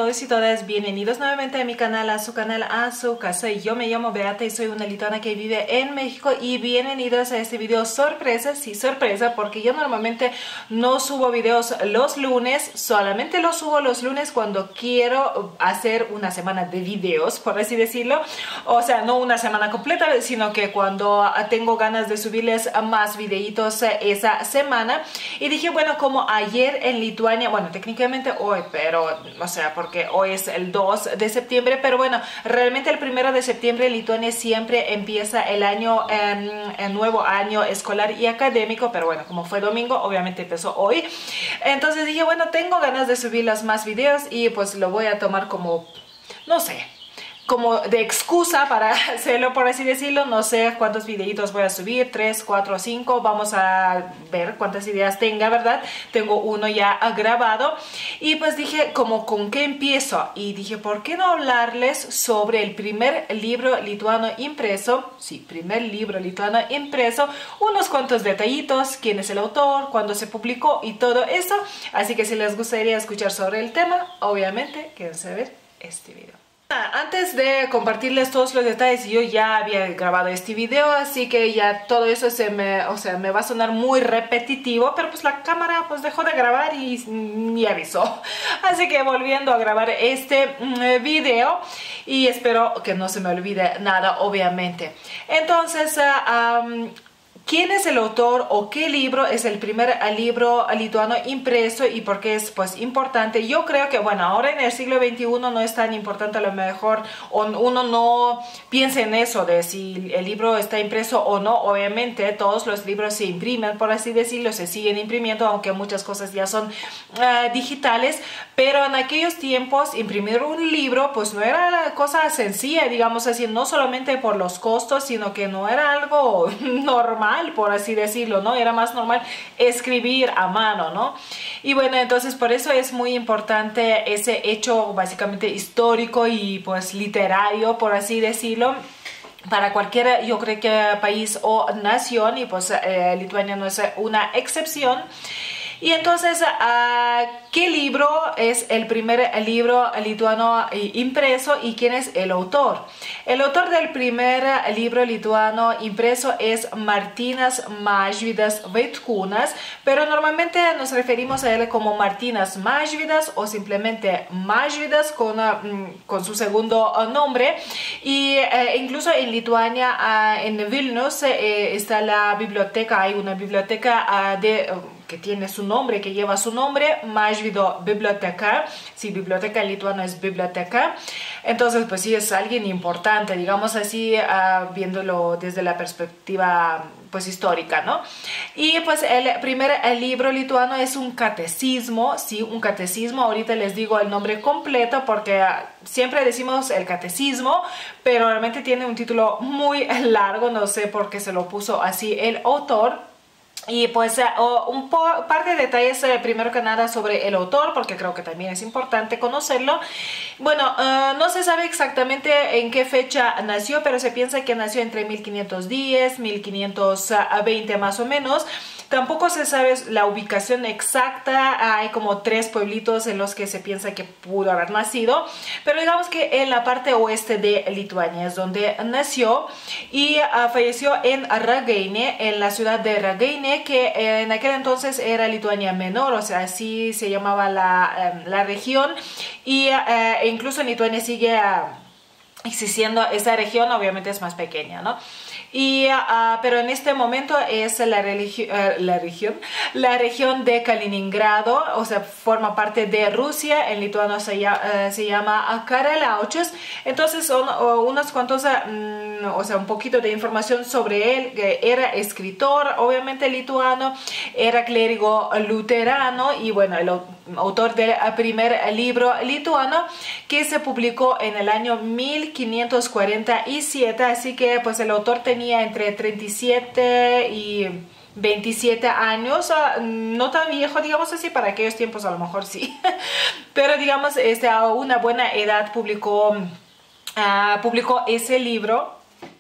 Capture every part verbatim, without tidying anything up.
todos y todas, bienvenidos nuevamente a mi canal, a su canal, a su casa. Yo me llamo Beata y soy una lituana que vive en México y bienvenidos a este video sorpresa, sí sorpresa, porque yo normalmente no subo videos los lunes, solamente los subo los lunes cuando quiero hacer una semana de videos, por así decirlo, o sea, no una semana completa, sino que cuando tengo ganas de subirles más videitos esa semana. Y dije, bueno, como ayer en Lituania, bueno, técnicamente hoy, pero, o sea, porque hoy es el dos de septiembre, pero bueno, realmente el primero de septiembre en Lituania siempre empieza el año, eh, el nuevo año escolar y académico, pero bueno, como fue domingo, obviamente empezó hoy. Entonces dije, bueno, tengo ganas de subir los más videos y pues lo voy a tomar como, no sé, como de excusa para hacerlo, por así decirlo. No sé cuántos videitos voy a subir, tres, cuatro, cinco, vamos a ver cuántas ideas tenga, ¿verdad? Tengo uno ya grabado y pues dije, como con qué empiezo, y dije, ¿por qué no hablarles sobre el primer libro lituano impreso? Sí, primer libro lituano impreso, unos cuantos detallitos, quién es el autor, cuándo se publicó y todo eso. Así que si les gustaría escuchar sobre el tema, obviamente quédense a ver este video. Antes de compartirles todos los detalles, yo ya había grabado este video, así que ya todo eso se me, o sea, me va a sonar muy repetitivo, pero pues la cámara pues dejó de grabar y ni avisó. Así que volviendo a grabar este mm, video, y espero que no se me olvide nada, obviamente. Entonces, uh, um, ¿quién es el autor o qué libro es el primer libro lituano impreso y por qué es pues importante? Yo creo que, bueno, ahora en el siglo veintiuno no es tan importante, a lo mejor uno no piensa en eso de si el libro está impreso o no. Obviamente todos los libros se imprimen, por así decirlo, se siguen imprimiendo, aunque muchas cosas ya son uh, digitales, pero en aquellos tiempos imprimir un libro pues no era cosa sencilla, digamos así, no solamente por los costos, sino que no era algo normal, por así decirlo, ¿no? Era más normal escribir a mano, ¿no? Y bueno, entonces por eso es muy importante ese hecho básicamente histórico y pues literario, por así decirlo, para cualquier, yo creo que país o nación, y pues eh, Lituania no es una excepción. Y entonces, uh, ¿qué libro es el primer libro lituano impreso y quién es el autor? El autor del primer libro lituano impreso es Martynas Mažvydas Vaitkūnas, pero normalmente nos referimos a él como Martynas Mažvydas o simplemente Mažvydas con, uh, con su segundo nombre. Y uh, incluso en Lituania, uh, en Vilnius, uh, está la biblioteca, hay una biblioteca uh, de... Uh, que tiene su nombre, que lleva su nombre, Mažvydo Biblioteka. Sí, biblioteca en lituano es biblioteca. Entonces, pues sí, es alguien importante, digamos así, uh, viéndolo desde la perspectiva pues histórica, ¿no? Y pues el primer el libro lituano es un catecismo, sí, un catecismo. Ahorita les digo el nombre completo porque uh, siempre decimos el catecismo, pero realmente tiene un título muy largo, no sé por qué se lo puso así el autor. Y pues uh, un par de detalles uh, primero que nada sobre el autor, porque creo que también es importante conocerlo. Bueno, uh, no se sabe exactamente en qué fecha nació, pero se piensa que nació entre mil quinientos diez, mil quinientos veinte más o menos. Tampoco se sabe la ubicación exacta, hay como tres pueblitos en los que se piensa que pudo haber nacido, pero digamos que en la parte oeste de Lituania es donde nació y uh, falleció en Ragainė, en la ciudad de Ragainė, que eh, en aquel entonces era Lituania Menor, o sea, así se llamaba la, eh, la región, y eh, incluso en Lituania sigue uh, existiendo esa región, obviamente es más pequeña, ¿no? Y, uh, pero en este momento es la, uh, la región la región de Kaliningrado, o sea, forma parte de Rusia. En lituano se, uh, se llama Karaliaučius. Entonces son uh, unos cuantos, uh, o sea, un poquito de información sobre él. Que era escritor, obviamente lituano, era clérigo luterano y bueno, el autor del primer libro lituano que se publicó en el año mil quinientos cuarenta y siete, así que pues el autor tenía entre treinta y siete y veintisiete años, no tan viejo, digamos así, para aquellos tiempos a lo mejor sí, pero digamos este, a una buena edad publicó, uh, publicó ese libro.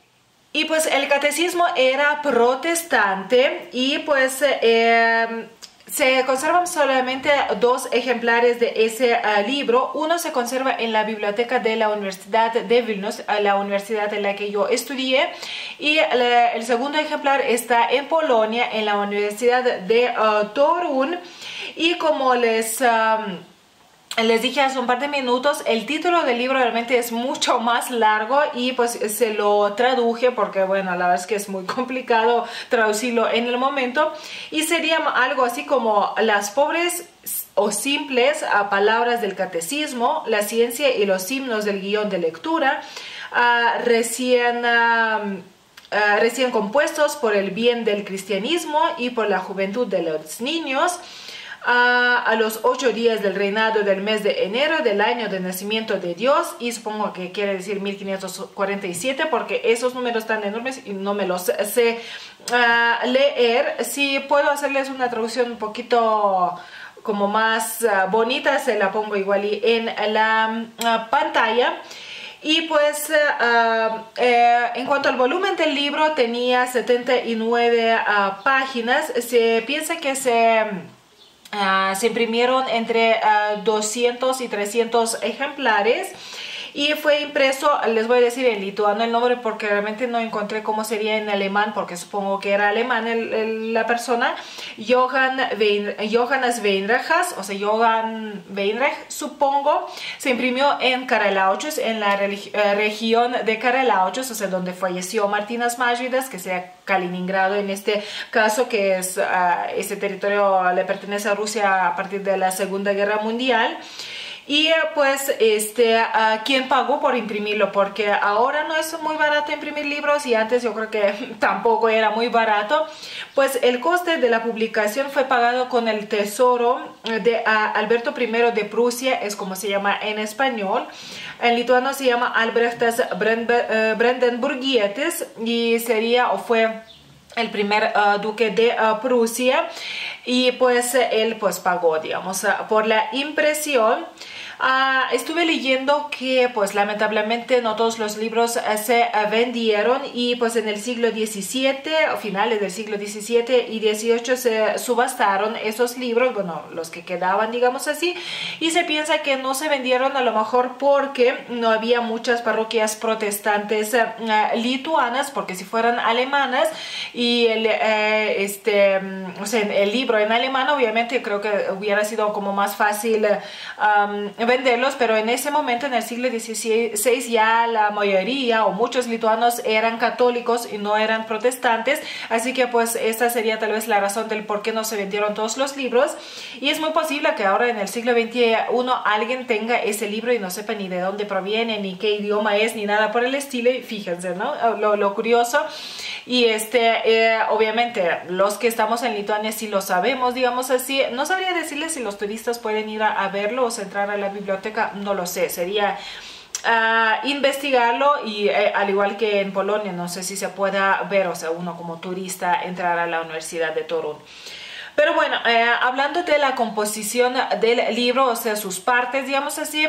Y pues el catecismo era protestante y pues eh, Se conservan solamente dos ejemplares de ese uh, libro. Uno se conserva en la biblioteca de la Universidad de Vilnius, la universidad en la que yo estudié, y el, el segundo ejemplar está en Polonia, en la Universidad de uh, Torun. Y como les... Um, Les dije hace un par de minutos, el título del libro realmente es mucho más largo y pues se lo traduje porque bueno, la verdad es que es muy complicado traducirlo en el momento, y sería algo así como las pobres o simples a palabras del catecismo, la ciencia y los himnos del guión de lectura, uh, recién... Uh, Uh, recién compuestos por el bien del cristianismo y por la juventud de los niños, uh, a los ocho días del reinado del mes de enero del año de nacimiento de Dios, y supongo que quiere decir mil quinientos cuarenta y siete porque esos números están enormes y no me los sé uh, leer. Si puedo hacerles una traducción un poquito como más uh, bonita, se la pongo igual y en la uh, pantalla. Y pues uh, eh, en cuanto al volumen del libro, tenía setenta y nueve uh, páginas. Se piensa que se, uh, se imprimieron entre uh, doscientos y trescientos ejemplares. Y fue impreso, les voy a decir en lituano el nombre porque realmente no encontré cómo sería en alemán, porque supongo que era alemán el, el, la persona. Johann Wein, Johannes Weinreich, o sea, Johann Weinreich, supongo. Se imprimió en Karaliaučius, en la eh, región de Karaliaučius, o sea, donde falleció Martynas Mažvydas, que sea Kaliningrado en este caso, que es uh, este territorio le pertenece a Rusia a partir de la Segunda Guerra Mundial. Y pues, este, uh, ¿quién pagó por imprimirlo? Porque ahora no es muy barato imprimir libros y antes yo creo que tampoco era muy barato. Pues el coste de la publicación fue pagado con el tesoro de uh, Alberto primero de Prusia, es como se llama en español. En lituano se llama Albrechtas Brandenburgietis y sería o fue el primer uh, duque de uh, Prusia, y pues él pues pagó, digamos, uh, por la impresión. Uh, estuve leyendo que pues lamentablemente no todos los libros uh, se uh, vendieron, y pues en el siglo diecisiete, o finales del siglo diecisiete y dieciocho, se subastaron esos libros, bueno, los que quedaban, digamos así, y se piensa que no se vendieron a lo mejor porque no había muchas parroquias protestantes uh, uh, lituanas, porque si fueran alemanas y el, uh, este, um, o sea, el libro en alemán, obviamente creo que hubiera sido como más fácil um, venderlos, pero en ese momento, en el siglo dieciséis, ya la mayoría o muchos lituanos eran católicos y no eran protestantes, así que pues esta sería tal vez la razón del por qué no se vendieron todos los libros. Y es muy posible que ahora en el siglo veintiuno alguien tenga ese libro y no sepa ni de dónde proviene, ni qué idioma es, ni nada por el estilo, y fíjense, ¿no? Lo, lo curioso. Y este, eh, obviamente los que estamos en Lituania sí lo sabemos, digamos así. No sabría decirles si los turistas pueden ir a, a verlo o entrar a la biblioteca, no lo sé, sería uh, investigarlo, y eh, al igual que en Polonia, no sé si se pueda ver, o sea, uno como turista entrar a la Universidad de Torun. Pero bueno, eh, hablando de la composición del libro, o sea, sus partes, digamos así,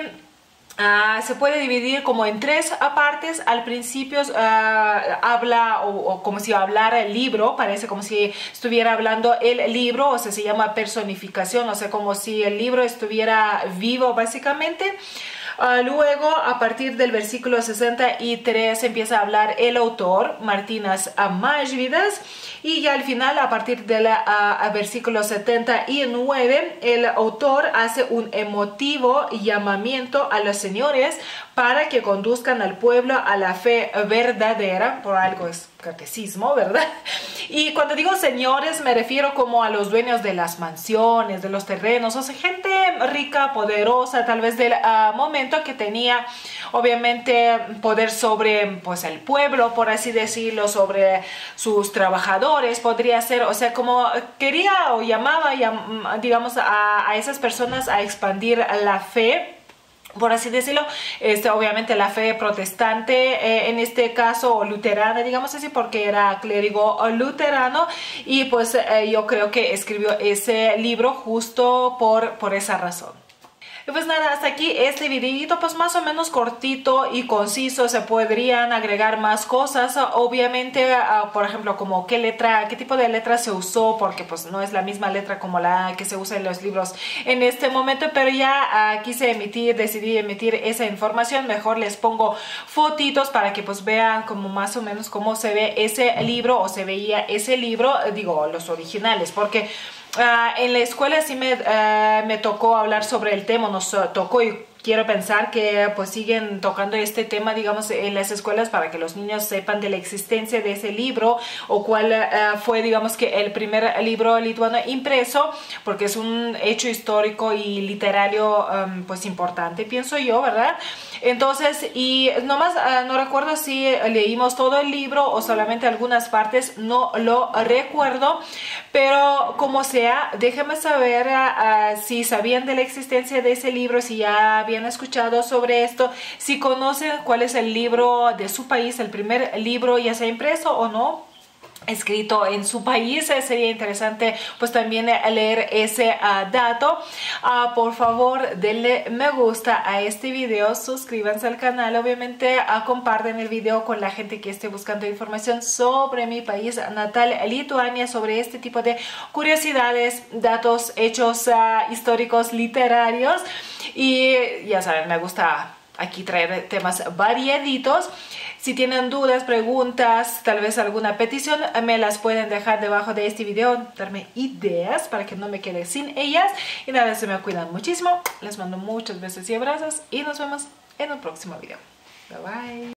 Uh, se puede dividir como en tres partes. Al principio uh, habla o, o como si hablara el libro, parece como si estuviera hablando el libro, o sea, se llama personificación, o sea, como si el libro estuviera vivo básicamente. Uh, luego, a partir del versículo sesenta y tres empieza a hablar el autor, Martynas Mažvydas, y ya al final, a partir del uh, versículo setenta y nueve, el autor hace un emotivo llamamiento a los señores para que conduzcan al pueblo a la fe verdadera, por algo es catecismo, ¿verdad? Y cuando digo señores me refiero como a los dueños de las mansiones, de los terrenos, o sea, gente rica, poderosa, tal vez del uh, momento, que tenía obviamente poder sobre pues el pueblo, por así decirlo, sobre sus trabajadores, podría ser, o sea, como quería o llamaba, llam, digamos, a, a esas personas a expandir la fe, por así decirlo, este, obviamente la fe protestante, eh, en este caso, o luterana, digamos así, porque era clérigo luterano, y pues eh, yo creo que escribió ese libro justo por, por esa razón. Y pues nada, hasta aquí este videito, pues más o menos cortito y conciso. Se podrían agregar más cosas, obviamente, uh, por ejemplo, como qué letra, qué tipo de letra se usó, porque pues no es la misma letra como la que se usa en los libros en este momento, pero ya uh, quise emitir, decidí emitir esa información. Mejor les pongo fotitos para que pues vean como más o menos cómo se ve ese libro o se veía ese libro, digo, los originales, porque Uh, en la escuela sí me, uh, me tocó hablar sobre el tema, nos uh, tocó y quiero pensar que pues siguen tocando este tema, digamos, en las escuelas para que los niños sepan de la existencia de ese libro o cuál uh, fue, digamos, que el primer libro lituano impreso, porque es un hecho histórico y literario um, pues importante, pienso yo, ¿verdad? Entonces, y nomás uh, no recuerdo si leímos todo el libro o solamente algunas partes, no lo recuerdo, pero como sea, déjenme saber uh, uh, si sabían de la existencia de ese libro, si ya habían escuchado sobre esto, si conocen cuál es el libro de su país, el primer libro, ya sea impreso o no, escrito en su país. Sería interesante pues también leer ese uh, dato. Uh, por favor, denle me gusta a este video, suscríbanse al canal, obviamente uh, comparten el video con la gente que esté buscando información sobre mi país natal, Lituania, sobre este tipo de curiosidades, datos, hechos uh, históricos, literarios. Y ya saben, me gusta aquí traer temas variaditos. Si tienen dudas, preguntas, tal vez alguna petición, me las pueden dejar debajo de este video, darme ideas para que no me quede sin ellas. Y nada, se me cuidan muchísimo. Les mando muchos besos y abrazos y nos vemos en un próximo video. Bye bye.